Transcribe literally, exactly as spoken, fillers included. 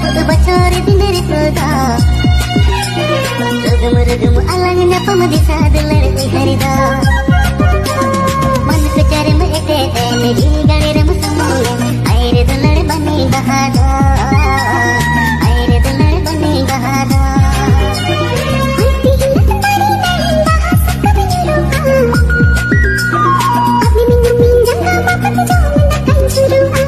bocor di dari soda. Ragam ragam alangnya pemadisa deler harida.